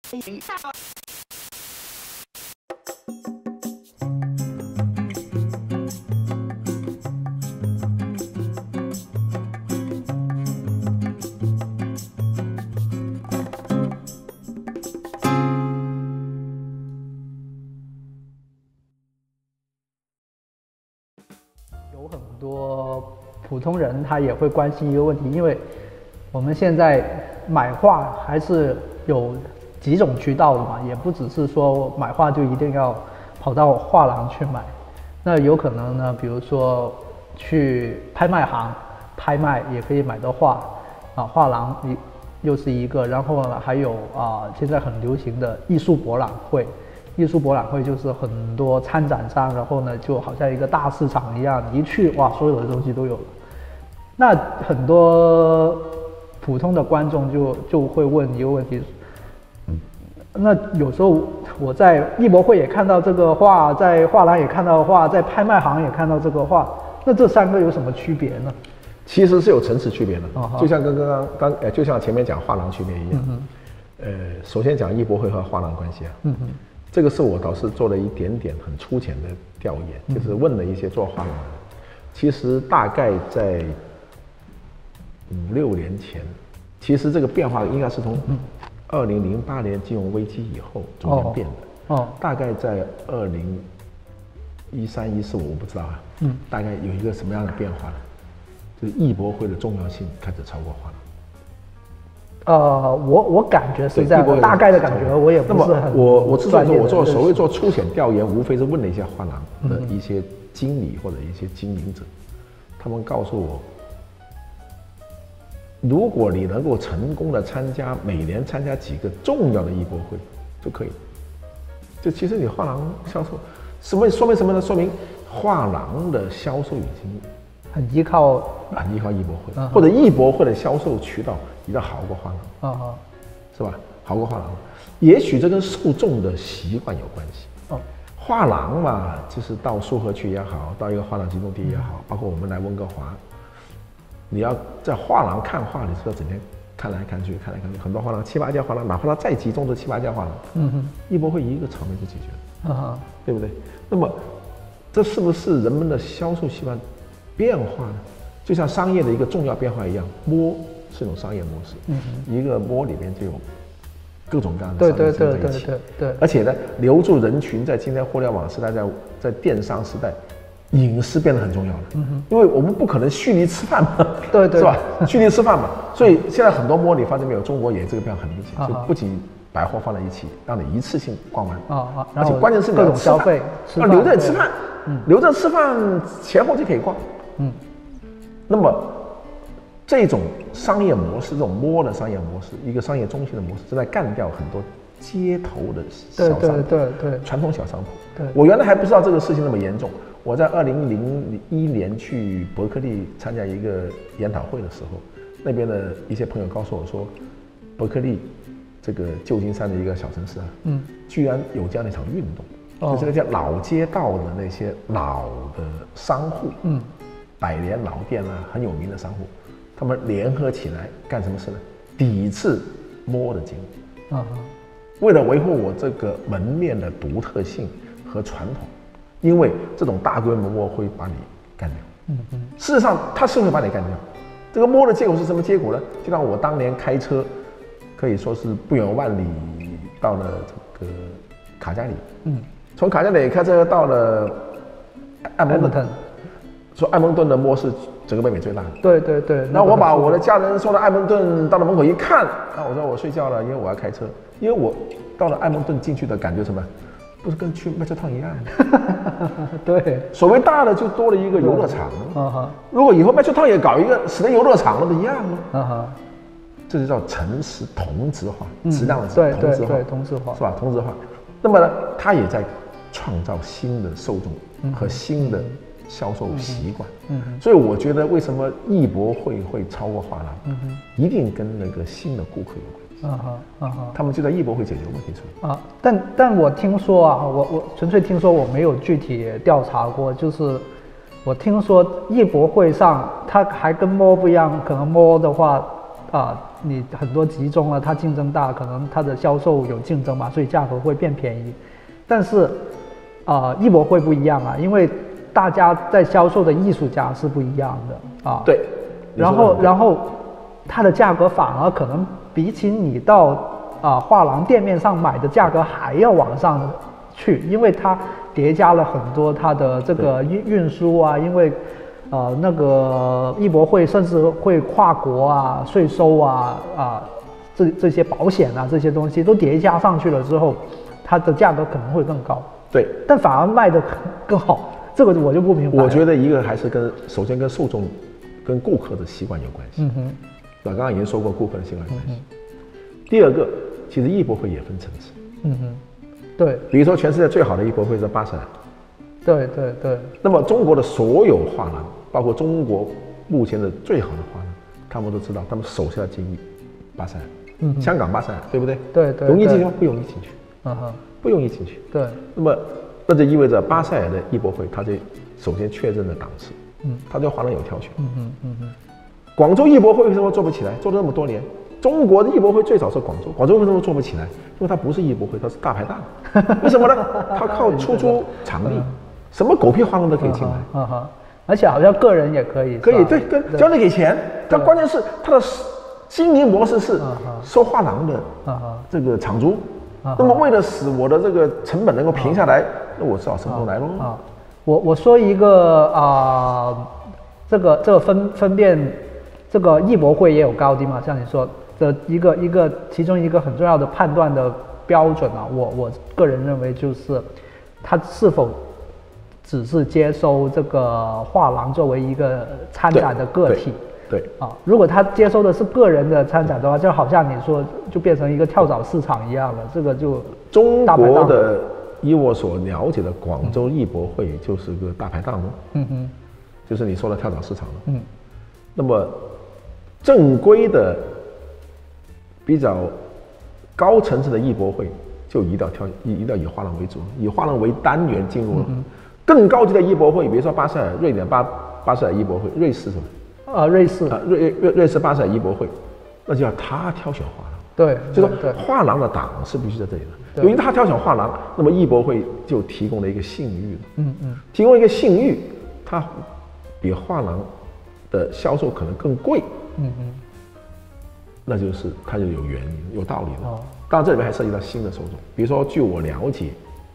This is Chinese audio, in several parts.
有很多普通人他也会关心一个问题，因为我们现在买画还是有几种渠道的嘛，也不只是说买画就一定要跑到画廊去买。那有可能呢，比如说去拍卖行拍卖也可以买到画啊，画廊又是一个，然后呢还有现在很流行的艺术博览会。艺术博览会就是很多参展商，然后呢就好像一个大市场一样，一去哇，所有的东西都有了。那很多普通的观众就会问一个问题，那有时候我在艺博会也看到这个画，在画廊也看到画，在拍卖行也看到这个画，那这三个有什么区别呢？ 其实是有层次区别的，就像就像前面讲画廊区别一样。首先讲艺博会和画廊关系啊。这个是我倒是做了一点点很粗浅的调研，就是问了一些做画廊的人，其实大概在5、6年前，其实这个变化应该是从2008年金融危机以后逐渐变的。大概在2013、14，我不知道啊。大概有一个什么样的变化呢？就是艺博会的重要性开始超过画廊。 我感觉是这样的，大概的感觉我也不是很。 我之所以说我所谓做粗浅调研，无非是问了一些画廊的一些经理或者一些经营者，他们告诉我，如果你能够成功的每年参加几个重要的艺博会就可以。就其实你画廊销售，说明什么呢？说明画廊的销售已经很依靠艺博会，或者艺博会的销售渠道比较好过画廊，是吧？好过画廊，也许这跟受众的习惯有关系。画廊嘛，就是到苏河区也好，到一个画廊集中地也好，包括我们来温哥华，你要在画廊看画，你是要整天看来看去，很多画廊7、8家画廊，哪怕它再集中，都7、8家画廊。艺博会一个场面就解决了，对不对？那么，这是不是人们的销售习惯变化呢？就像商业的一个重要变化一样，摸是一种商业模式。一个摸里面就有各种各样的商业在一起。对。而且呢，留住人群，在今天互联网时代，在电商时代，隐私变得很重要了。因为我们不可能蓄力吃饭嘛，对，是吧？蓄力吃饭嘛，所以现在很多摸你发现没有，中国也这个变化很明显，就不仅百货放在一起，让你一次性逛完而且关键是你要消费，要留着吃饭，留着吃饭前后就可以逛。那么这种商业模式，这种摸的商业模式，一个商业中心的模式，正在干掉很多街头的小商铺，对，传统小商铺。我原来还不知道这个事情那么严重。我在2001年去伯克利参加一个研讨会的时候，那边的一些朋友告诉我说，伯克利这个旧金山的一个小城市啊，居然有这样的一场运动，就是那些老街道的那些老的商户，100年老店啊，很有名的商户，他们联合起来干什么事呢？抵制摸的经营。为了维护我这个门面的独特性和传统，因为这种大规模摸会把你干掉。事实上，它是会把你干掉。这个摸的结果是什么结果呢？就像我当年开车，可以说是不远万里到了这个卡加里，从卡加里开车到了艾蒙顿。说艾蒙顿的摸是整个北美最大的。对。那我把我的家人送到艾蒙顿，到了门口一看，我说我睡觉了，因为我要开车。因为我到了艾蒙顿进去的感觉什么，不是跟去麦秋烫一样对，所谓大的就多了一个游乐场。如果以后麦秋烫也搞一个室内游乐场，那不一样吗？这就叫城市同质化，质量的同质化，是吧？同质化。那么呢，它也在创造新的受众和新的销售习惯。所以我觉得为什么艺博会会超过画廊，一定跟那个新的顾客有关。他们就在艺博会解决问题出来。 但我听说啊，我纯粹听说，我没有具体调查过，就是我听说艺博会上它还跟摸不一样，可能摸的话你很多集中了，它竞争大，可能它的销售有竞争嘛，所以价格会变便宜。但是艺博会不一样啊，因为大家在销售的艺术家是不一样的啊。 对。 然后它的价格反而可能比起你到画廊店面上买的价格还要往上去，因为它叠加了很多它的这个运输啊，因为那个艺博会甚至会跨国啊、税收这些保险啊这些东西都叠加上去了之后，它的价格可能会更高。 对， 但反而卖得更好，这个我就不明白了。 我觉得一个还是首先跟受众、跟顾客的习惯有关系。刚刚已经说过顾客的习惯有关系。第二个，其实艺博会也分层次。 对。 比如说，全世界最好的艺博会是巴塞尔。 对。 那么中国的所有画廊，包括中国目前的最好的画廊，他们都知道，他们首先要进入巴塞尔。香港巴塞尔，对不对？ 对。 容易进去吗？不容易进去。不容易进去。 对。 那就意味着巴塞尔的艺博会，它就首先确认了档次。它对画廊有挑选。广州艺博会为什么做不起来？做了那么多年，中国的艺博会最早是广州，广州为什么做不起来？因为它不是艺博会，它是大排档。为什么呢？它靠出租场地，什么狗屁画廊都可以进来。 而且好像个人也可以。 可以，对，只要你给钱。但关键是它的经营模式是收画廊的这个场租。那么为了使我的这个成本能够平下来，那我只好从头来喽。 我说一个这个分辨。这个艺博会也有高低嘛，像你说的其中一个很重要的判断的标准啊，我个人认为就是他是否只是接收这个画廊作为一个参展的个体。 对。 如果他接收的是个人的参展的话，就好像你说就变成一个跳蚤市场一样了，这个就中国的以我所了解的广州艺博会就是个大排档就是你说的跳蚤市场了。那么正规的、比较高层次的艺博会，就一定要以画廊为主，以画廊为单元进入了。更高级的艺博会，比如说巴塞尔、瑞典巴塞尔艺博会，瑞士什么？瑞士巴塞尔艺博会，那就要他挑选画廊。 对， 就说画廊的档是必须在这里的。由于他挑选画廊，那么艺博会就提供了一个信誉了。提供一个信誉，它比画廊的销售可能更贵。那就是它就有原因、有道理了。当然，这里面还涉及到新的受众。比如说，据我了解，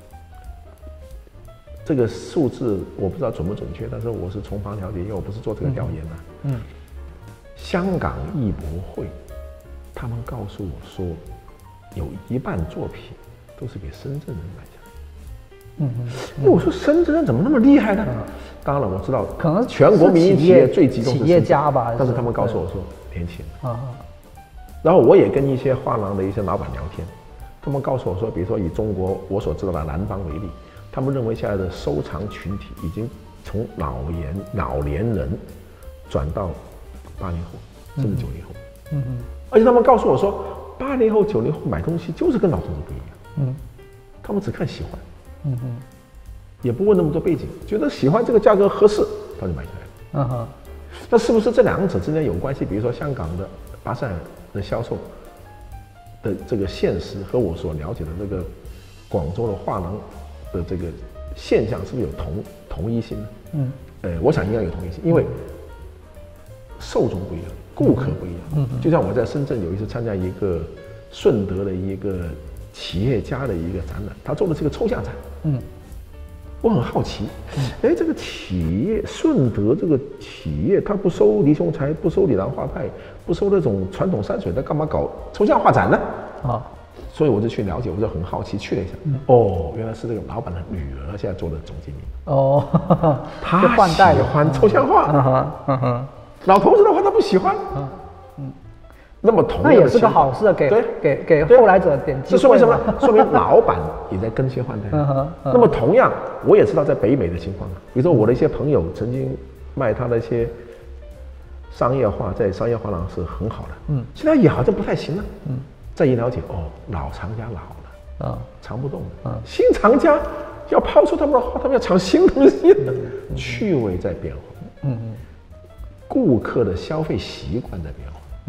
这个数字我不知道准不准确，但是我是从旁了解，因为我不是做这个调研的。香港艺博会，他们告诉我说，有一半作品都是给深圳人买下来。因为我说深圳人怎么那么厉害呢？当然我知道， 可能全国民营企业最集中是企业家吧， 但是他们告诉我说年轻。然后我也跟一些画廊的一些老板聊天，他们告诉我说，比如说以中国我所知道的南方为例，他们认为现在的收藏群体已经从老年人转到80后甚至90后。而且他们告诉我说，80后、90后买东西就是跟老头子不一样。他们只看喜欢。也不问那么多背景，觉得喜欢这个价格合适，他就买下来了。那是不是这两者之间有关系？比如说香港的巴塞尔的销售的这个现实和我所了解的这个广州的画廊的这个现象是不是有同一性呢？我想应该有同一性，因为受众不一样，顾客不一样。就像我在深圳有一次参加一个顺德的一个企业家的一个展览，他做的是个抽象展。我很好奇，这个企业顺德这个企业，他不收黎雄才，不收李兰画派，不收那种传统山水的，干嘛搞抽象画展呢？所以我就去了解，我就很好奇去了一下。原来是这个老板的女儿现在做的总经理。他喜欢抽象画。老头子的话他不喜欢。那么同样的， 那也是个好事，给后来者点机会。 这说明什么？说明老板也在更新换代。那么同样，我也知道在北美的情况，比如说我的一些朋友曾经卖他的一些商业画，在商业画廊是很好的。现在也好像不太行了。再一了解，老藏家老了，藏不动了。新藏家要抛出他们的画，他们要藏新东西了。趣味在变化。顾客的消费习惯在变化。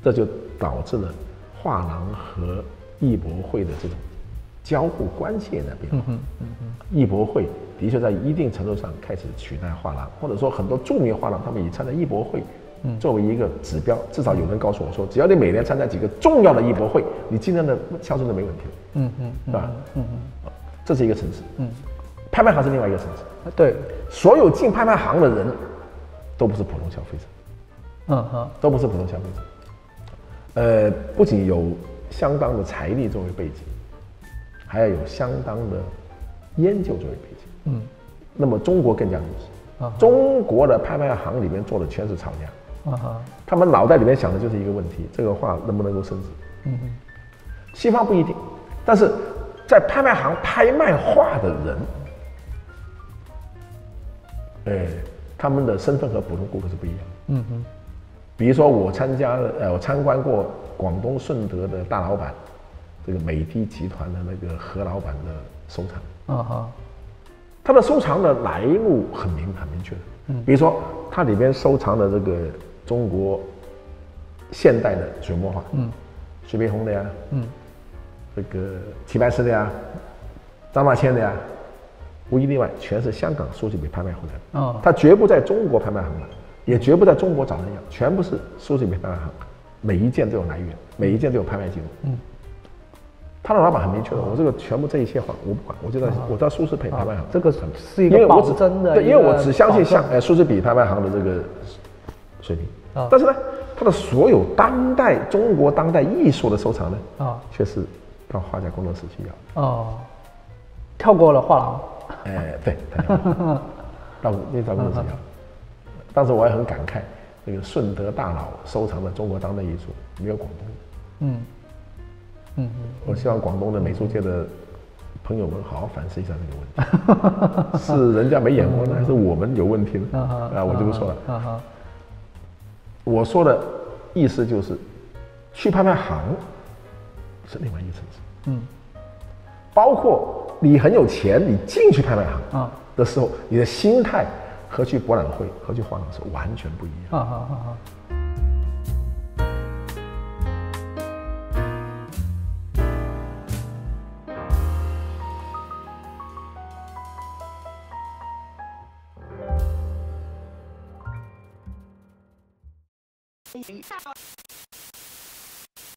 这就导致了画廊和艺博会的这种交互关系在变化。艺博会的确在一定程度上开始取代画廊，或者说很多著名画廊他们以参加艺博会作为一个指标，至少有人告诉我说，只要你每年参加几个重要的艺博会，你今年的销售就没问题了。是吧？这是一个层次。拍卖行是另外一个层次。 对， 所有进拍卖行的人都不是普通消费者。都不是普通消费者。不仅有相当的财力作为背景，还要有相当的研究作为背景。那么中国更加如此。中国的拍卖行里面做的全是炒价。他们脑袋里面想的就是一个问题：这个画能不能够升值？西方不一定，但是在拍卖行拍卖画的人，他们的身份和普通顾客是不一样。比如说我参观过广东顺德的大老板，这个美的集团的那个何老板的收藏。他的收藏的来路很明确的。比如说他里边收藏的这个中国现代的水墨画，徐悲鸿的呀，这个齐白石的呀，张大千的呀，无一例外全是香港苏富比拍卖回来的。他绝不在中国拍卖行买，也绝不在中国找人要，全部是苏富比拍卖行，每一件都有来源，每一件都有拍卖记录。他的老板很明确的，我这个全部这一切画我不管，我在苏富比拍卖行， 这个是一个保真的， 对，因为我只相信苏富比拍卖行的这个水平。但是呢，他的所有中国当代艺术的收藏呢，却是到画家工作室去要。 跳过了画廊。 对，他跳过到工作室要。当时我也很感慨，这个顺德大佬收藏的中国当代艺术没有广东的。我希望广东的美术界的朋友们好好反思一下这个问题，是人家没眼光呢，还是我们有问题呢？我就不说了。我说的意思就是，去拍卖行是另外一个层次。包括你很有钱，你进去拍卖行的时候，你的心态和去博览会和去画廊是完全不一样。